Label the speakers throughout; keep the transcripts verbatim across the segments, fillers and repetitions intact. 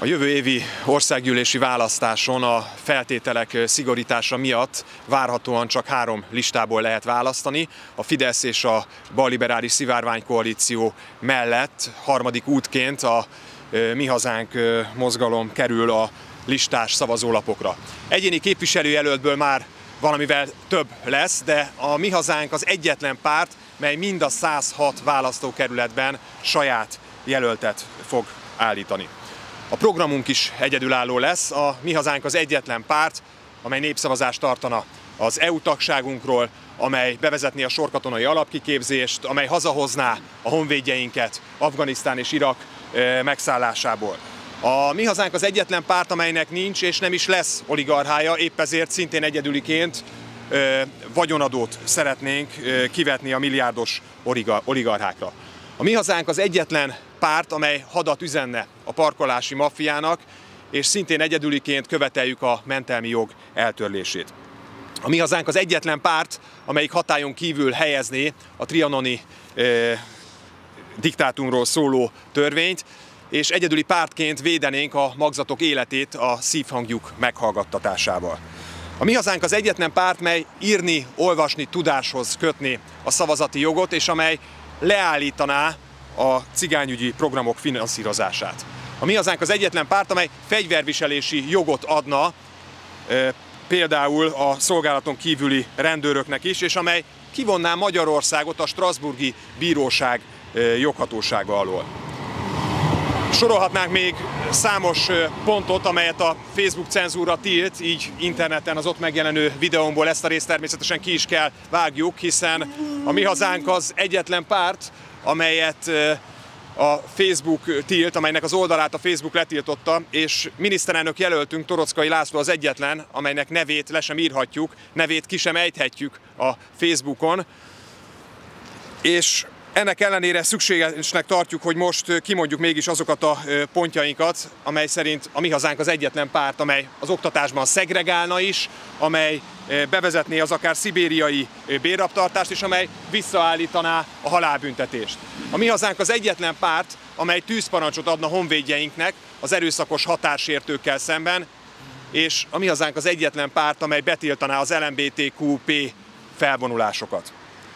Speaker 1: A jövő évi országgyűlési választáson a feltételek szigorítása miatt várhatóan csak három listából lehet választani. A Fidesz és a balliberális szivárványkoalíció mellett harmadik útként a Mi Hazánk mozgalom kerül a listás szavazólapokra. Egyéni képviselőjelöltből már valamivel több lesz, de a Mi Hazánk az egyetlen párt, mely mind a száz hat választókerületben saját jelöltet fog állítani. A programunk is egyedülálló lesz, a Mi Hazánk az egyetlen párt, amely népszavazást tartana az é u tagságunkról, amely bevezetné a sorkatonai alapkiképzést, amely hazahozná a honvédjeinket Afganisztán és Irak megszállásából. A Mi Hazánk az egyetlen párt, amelynek nincs és nem is lesz oligarchája, épp ezért szintén egyedüliként vagyonadót szeretnénk kivetni a milliárdos oligarchákra. A Mi Hazánk az egyetlen párt, amely hadat üzenne a parkolási maffiának, és szintén egyedüliként követeljük a mentelmi jog eltörlését. A Mi Hazánk az egyetlen párt, amelyik hatályon kívül helyezné a trianoni eh, diktátumról szóló törvényt, és egyedüli pártként védenénk a magzatok életét a szívhangjuk meghallgattatásával. A Mi Hazánk az egyetlen párt, mely írni, olvasni tudáshoz kötné a szavazati jogot, és amely leállítaná a cigányügyi programok finanszírozását. A Mi Hazánk az egyetlen párt, amely fegyverviselési jogot adna e, például a szolgálaton kívüli rendőröknek is, és amely kivonná Magyarországot a Strasbourgi Bíróság e, joghatósága alól. Sorolhatnánk még számos pontot, amelyet a Facebook cenzúra tilt, így interneten az ott megjelenő videómból ezt a részt természetesen ki is kell vágjuk, hiszen a Mi Hazánk az egyetlen párt, amelyet a Facebook tilt, amelynek az oldalát a Facebook letiltotta, és miniszterelnök jelöltünk, Toroczkai László az egyetlen, amelynek nevét le sem írhatjuk, nevét ki sem ejthetjük a Facebookon, és ennek ellenére szükségesnek tartjuk, hogy most kimondjuk mégis azokat a pontjainkat, amely szerint a Mi Hazánk az egyetlen párt, amely az oktatásban szegregálna is, amely bevezetné az akár szibériai bérrabtartást, és amely visszaállítaná a halálbüntetést. A Mi Hazánk az egyetlen párt, amely tűzparancsot adna honvédjeinknek az erőszakos határsértőkkel szemben, és a Mi Hazánk az egyetlen párt, amely betiltaná az el em bé té kú pé felvonulásokat.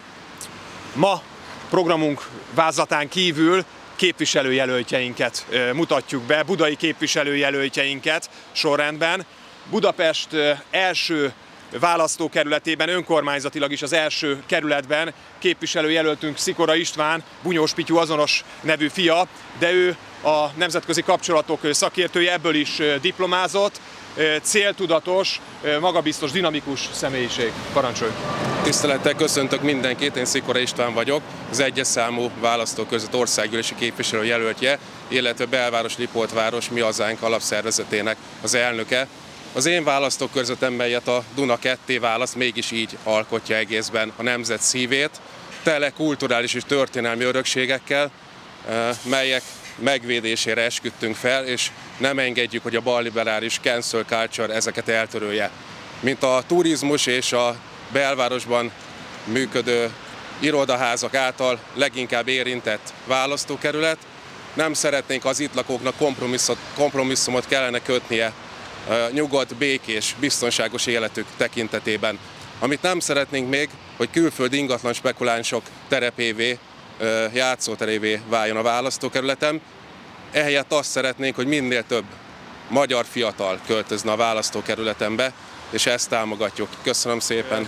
Speaker 1: Ma programunk vázlatán kívül képviselőjelöltjeinket mutatjuk be, budai képviselőjelöltjeinket sorrendben. Budapest első választókerületében, önkormányzatilag is az első kerületben képviselőjelöltünk Szikora István, Bunyós Pityu azonos nevű fia, de ő a nemzetközi kapcsolatok szakértője, ebből is diplomázott, céltudatos, magabiztos, dinamikus személyiség. Parancsolj!
Speaker 2: Tisztelettel köszöntök mindenkit, én Szikora István vagyok, az egyes számú választókörzet országgyűlési képviselő jelöltje, illetve Belváros-Lipótváros Mi Hazánk alapszervezetének az elnöke. Az én választókörzetem, melyet a Duna ketté választ, mégis így alkotja egészben a nemzet szívét, tele kulturális és történelmi örökségekkel, melyek megvédésére esküdtünk fel, és nem engedjük, hogy a balliberális cancel culture ezeket eltörölje. Mint a turizmus és a belvárosban működő irodaházak által leginkább érintett választókerület, nem szeretnénk az itt lakóknak kompromisszumot kellene kötnie nyugodt, békés, biztonságos életük tekintetében. Amit nem szeretnénk még, hogy külföldi ingatlan spekulánsok terepévé, játszóterévé váljon a választókerületem. Ehelyett azt szeretnénk, hogy minél több magyar fiatal költözne a választókerületembe, és ezt támogatjuk. Köszönöm szépen!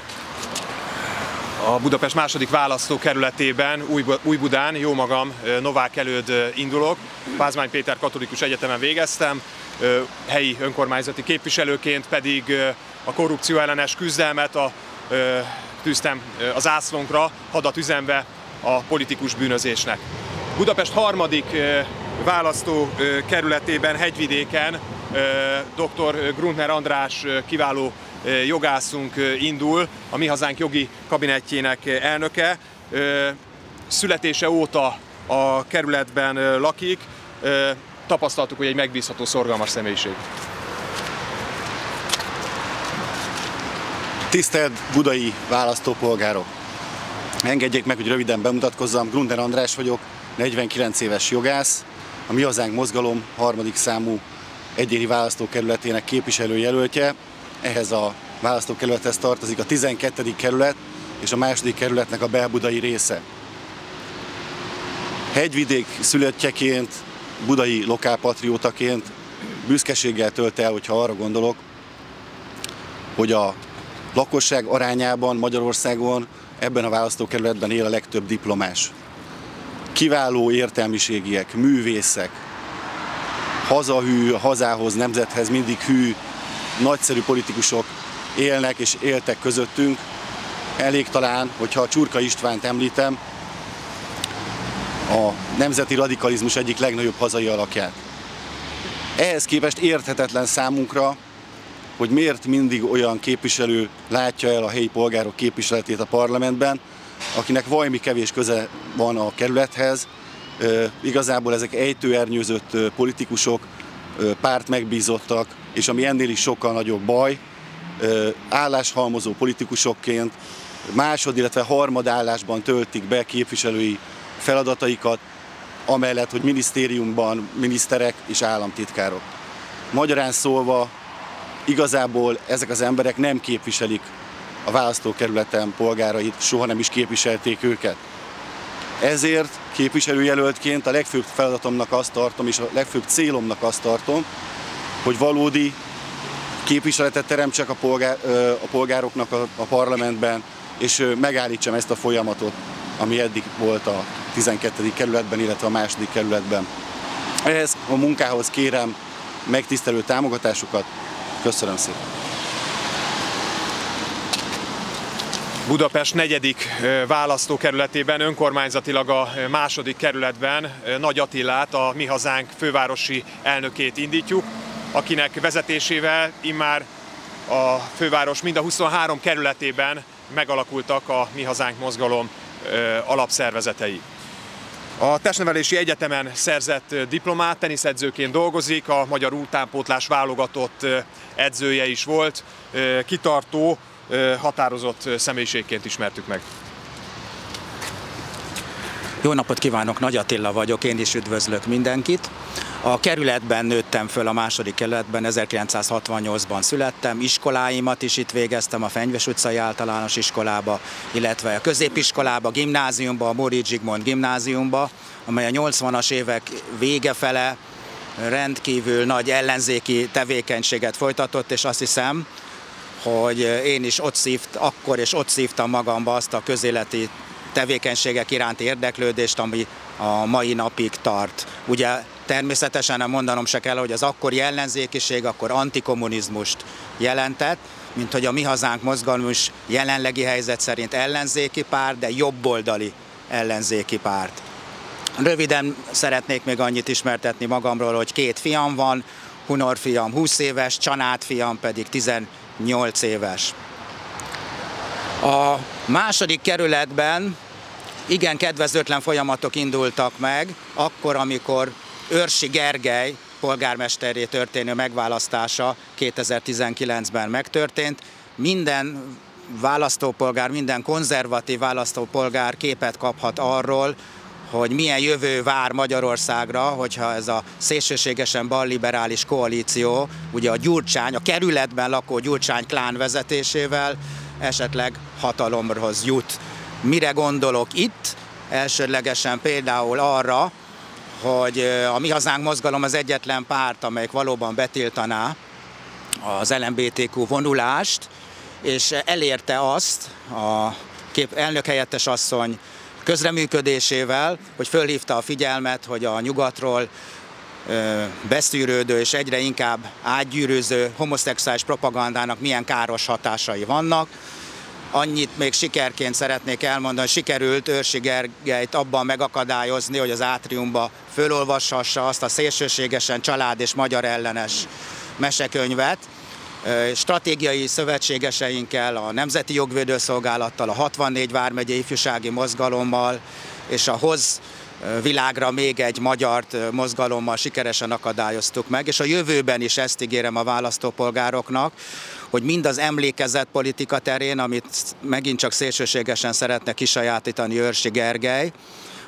Speaker 1: A Budapest második választókerületében, Újbudán, jómagam, Novák Előd indulok. Pázmány Péter Katolikus Egyetemen végeztem, helyi önkormányzati képviselőként pedig a korrupció ellenes küzdelmet a, tűztem a zászlónkra, hadat üzenve a politikus bűnözésnek. Budapest harmadik választókerületében, Hegyvidéken dr. Gruntner András kiváló jogászunk indul, a Mi Hazánk jogi kabinettjének elnöke. Születése óta a kerületben lakik, tapasztaltuk, hogy egy megbízható, szorgalmas személyiség.
Speaker 3: Tisztelt budai választópolgárok! Engedjék meg, hogy röviden bemutatkozzam. Gruntner András vagyok, negyvenkilenc éves jogász, a Mi Hazánk mozgalom harmadik számú egyéni választókerületének képviselőjelöltje. Ehhez a választókerülethez tartozik a tizenkettedik kerület és a második kerületnek a belbudai része. Hegyvidék szülöttjeként, budai lokálpatriótaként büszkeséggel tölt el, hogyha arra gondolok, hogy a lakosság arányában Magyarországon ebben a választókerületben él a legtöbb diplomás. Kiváló értelmiségiek, művészek, hazahű, a hazához, nemzethez mindig hű, nagyszerű politikusok élnek és éltek közöttünk. Elég talán, hogyha a Csurka Istvánt említem, a nemzeti radikalizmus egyik legnagyobb hazai alakját. Ehhez képest érthetetlen számunkra, hogy miért mindig olyan képviselő látja el a helyi polgárok képviseletét a parlamentben, akinek valami kevés köze van a kerülethez. Igazából ezek ejtőernyőzött politikusok, pártmegbízottak, és ami ennél is sokkal nagyobb baj, álláshalmozó politikusokként másod, illetve harmad állásban töltik be képviselői feladataikat, amellett, hogy minisztériumban miniszterek és államtitkárok. Magyarán szólva, igazából ezek az emberek nem képviselik a választókerületen polgárait, soha nem is képviselték őket. Ezért képviselőjelöltként a legfőbb feladatomnak azt tartom, és a legfőbb célomnak azt tartom, hogy valódi képviseletet teremtsek a, polgár, a polgároknak a, a parlamentben, és megállítsam ezt a folyamatot, ami eddig volt a tizenkettedik kerületben, illetve a második kerületben. Ehhez a munkához kérem megtisztelő támogatásukat. Köszönöm szépen!
Speaker 1: Budapest negyedik választókerületében, önkormányzatilag a második kerületben Nagy Attilát, a Mi Hazánk fővárosi elnökét indítjuk, akinek vezetésével immár a főváros mind a huszonhárom kerületében megalakultak a Mi Hazánk mozgalom alapszervezetei. A Testnevelési Egyetemen szerzett diplomát, teniszedzőként dolgozik, a magyar utánpótlás válogatott edzője is volt, kitartó, határozott személyiségként ismertük meg.
Speaker 4: Jó napot kívánok, Nagy Attila vagyok, én is üdvözlök mindenkit. A kerületben nőttem föl, a második kerületben, ezerkilencszázhatvannyolcban születtem, iskoláimat is itt végeztem, a Fenyves utcai általános iskolába, illetve a középiskolába, gimnáziumba, a Móricz Zsigmond gimnáziumba, amely a nyolcvanas évek vége fele rendkívül nagy ellenzéki tevékenységet folytatott, és azt hiszem, hogy én is ott szíft, akkor és ott szívtam magamba azt a közéleti tevékenységek iránti érdeklődést, ami a mai napig tart. Ugye természetesen nem mondanom se kell, hogy az akkori ellenzékiség akkor antikommunizmust jelentett, mint hogy a Mi Hazánk mozgalom is jelenlegi helyzet szerint ellenzéki párt, de jobboldali ellenzéki párt. Röviden szeretnék még annyit ismertetni magamról, hogy két fiam van, Hunor fiam húsz éves, Csanát fiam pedig tizennyolc éves. A második kerületben igen kedvezőtlen folyamatok indultak meg, akkor, amikor Őrsi Gergely polgármesterré történő megválasztása kétezer-tizenkilencben megtörtént. Minden választópolgár, minden konzervatív választópolgár képet kaphat arról, hogy milyen jövő vár Magyarországra, hogyha ez a szélsőségesen balliberális koalíció, ugye a Gyurcsány, a kerületben lakó Gyurcsány klán vezetésével esetleg hatalomhoz jut. Mire gondolok itt? Elsődlegesen például arra, hogy a Mi Hazánk mozgalom az egyetlen párt, amelyik valóban betiltaná az el em bé té kú vonulást, és elérte azt a elnökhelyettes asszony közreműködésével, hogy fölhívta a figyelmet, hogy a nyugatról beszűrődő és egyre inkább átgyűrűző homoszexuális propagandának milyen káros hatásai vannak. Annyit még sikerként szeretnék elmondani, hogy sikerült Őrsi Gergelyt abban megakadályozni, hogy az átriumba fölolvashassa azt a szélsőségesen család és magyar ellenes mesekönyvet. Stratégiai szövetségeseinkkel, a Nemzeti Jogvédőszolgálattal, a hatvannégy vármegyei ifjúsági mozgalommal és a Hoz világra még egy magyar mozgalommal sikeresen akadályoztuk meg, és a jövőben is ezt ígérem a választópolgároknak, hogy mind az emlékezett politika terén, amit megint csak szélsőségesen szeretne kisajátítani Őrsi Gergely,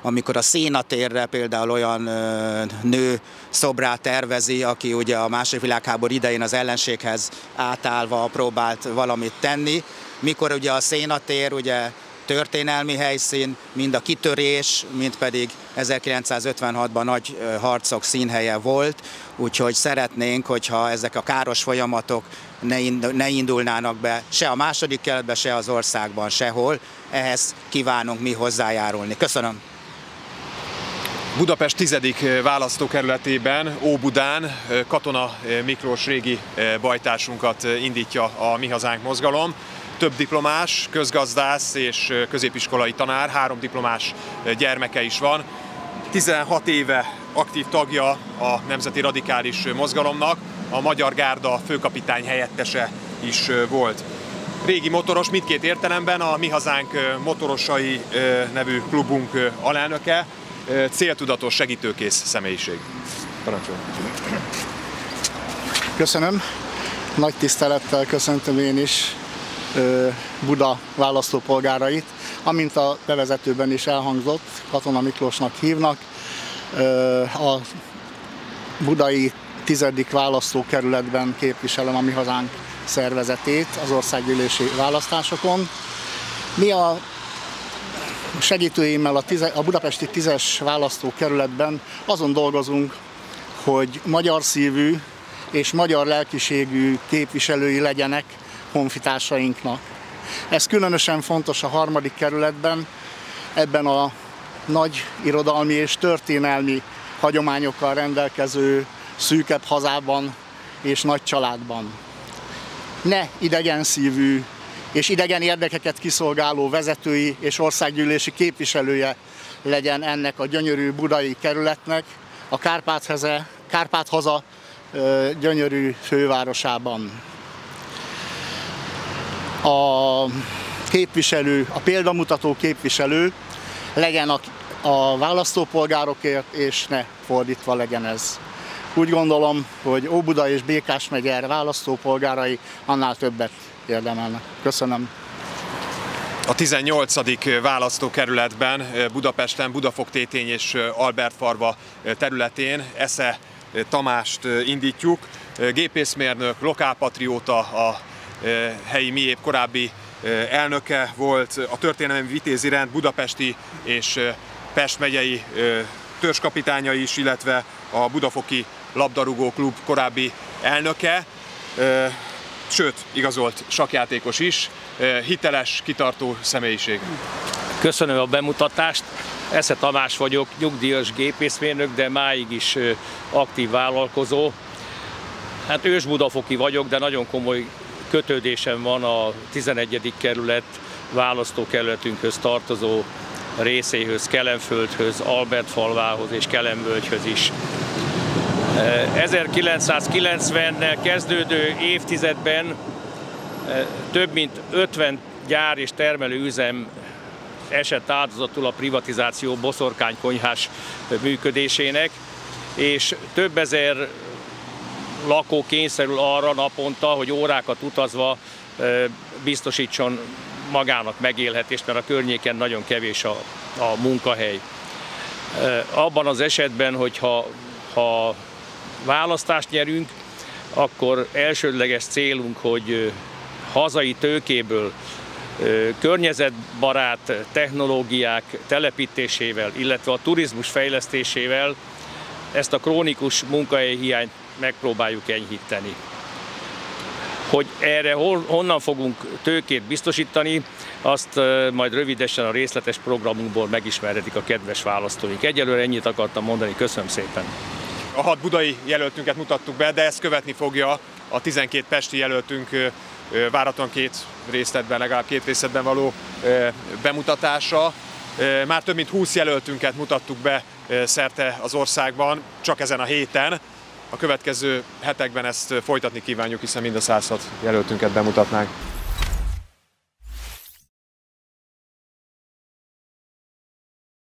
Speaker 4: amikor a szénatérre például olyan nő szobrát tervezi, aki ugye a második világháború idején az ellenséghez átállva próbált valamit tenni, mikor ugye a szénatér ugye történelmi helyszín, mind a kitörés, mind pedig ezerkilencszázötvenhatban nagy harcok színhelye volt, úgyhogy szeretnénk, hogyha ezek a káros folyamatok ne indulnának be se a második kerületben, se az országban, sehol. Ehhez kívánunk mi hozzájárulni. Köszönöm!
Speaker 1: Budapest tizedik választókerületében, Óbudán Katona Miklós régi bajtársunkat indítja a Mi Hazánk mozgalom. Több diplomás, közgazdász és középiskolai tanár, három diplomás gyermeke is van. tizenhat éve aktív tagja a Nemzeti Radikális Mozgalomnak, a Magyar Gárda főkapitány helyettese is volt. Régi motoros, mindkét értelemben, a Mi Hazánk motorosai nevű klubunk alelnöke, céltudatos, segítőkész személyiség. Parancsolj!
Speaker 5: Köszönöm, nagy tisztelettel köszöntöm én is Buda választópolgárait. Amint a bevezetőben is elhangzott, Katona Miklósnak hívnak. A budai tizedik választókerületben képviselem a Mi Hazánk szervezetét az országgyűlési választásokon. Mi a segítőimmel a, tize, a budapesti tízes választókerületben azon dolgozunk, hogy magyar szívű és magyar lelkiségű képviselői legyenek honfitársainknak. Ez különösen fontos a harmadik kerületben, ebben a nagy irodalmi és történelmi hagyományokkal rendelkező szűkebb hazában és nagy családban. Ne idegenszívű és idegen érdekeket kiszolgáló vezetői és országgyűlési képviselője legyen ennek a gyönyörű budai kerületnek, a Kárpát-haza, Kárpát-haza gyönyörű fővárosában. A képviselő, a példamutató képviselő legyen a, a választópolgárokért, és ne fordítva legyen ez. Úgy gondolom, hogy Óbuda és Békás-megyer választópolgárai annál többet érdemelnek. Köszönöm.
Speaker 1: A tizennyolcadik választókerületben, Budapesten, Budafok-Tétény és Albertfarva területén Esze Tamást indítjuk. Gépészmérnök, lokálpatrióta, a helyi Miép korábbi elnöke volt, a történelmi vitézi rend budapesti és Pest megyei törzskapitánya is, illetve a Budafoki labdarúgó klub korábbi elnöke, sőt, igazolt sakkjátékos is, hiteles, kitartó személyiség.
Speaker 6: Köszönöm a bemutatást. Esze Tamás vagyok, nyugdíjas gépészmérnök, de máig is aktív vállalkozó. Hát ős budafoki vagyok, de nagyon komoly kötődésem van a tizenegyedik kerület választókerületünkhöz tartozó részéhöz, Kelenföldhöz, Albertfalvához és Kelenvölgyhöz is. ezerkilencszázkilencvennel kezdődő évtizedben több mint ötven gyár és termelőüzem esett áldozatul a privatizáció boszorkánykonyhás működésének, és több ezer lakó kényszerül arra naponta, hogy órákat utazva biztosítson magának megélhetést, mert a környéken nagyon kevés a, a munkahely. Abban az esetben, hogyha ha választást nyerünk, akkor elsődleges célunk, hogy hazai tőkéből környezetbarát technológiák telepítésével, illetve a turizmus fejlesztésével ezt a krónikus munkahelyhiányt megpróbáljuk enyhíteni. Hogy erre honnan fogunk tőkét biztosítani, azt majd rövidesen a részletes programunkból megismerhetik a kedves választóink. Egyelőre ennyit akartam mondani, köszönöm szépen.
Speaker 1: A hat budai jelöltünket mutattuk be, de ezt követni fogja a tizenkét pesti jelöltünk várhatóan két részletben, legalább két részletben való bemutatása. Már több mint húsz jelöltünket mutattuk be szerte az országban, csak ezen a héten. A következő hetekben ezt folytatni kívánjuk, hiszen mind a száz hat jelöltünket bemutatnánk.